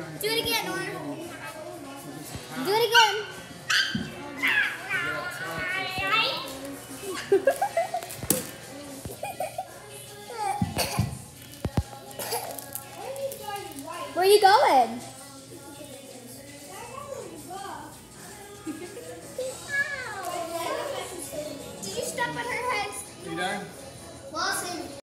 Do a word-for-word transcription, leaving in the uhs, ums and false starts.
Do it again, Nora. Do it again. Where are you going?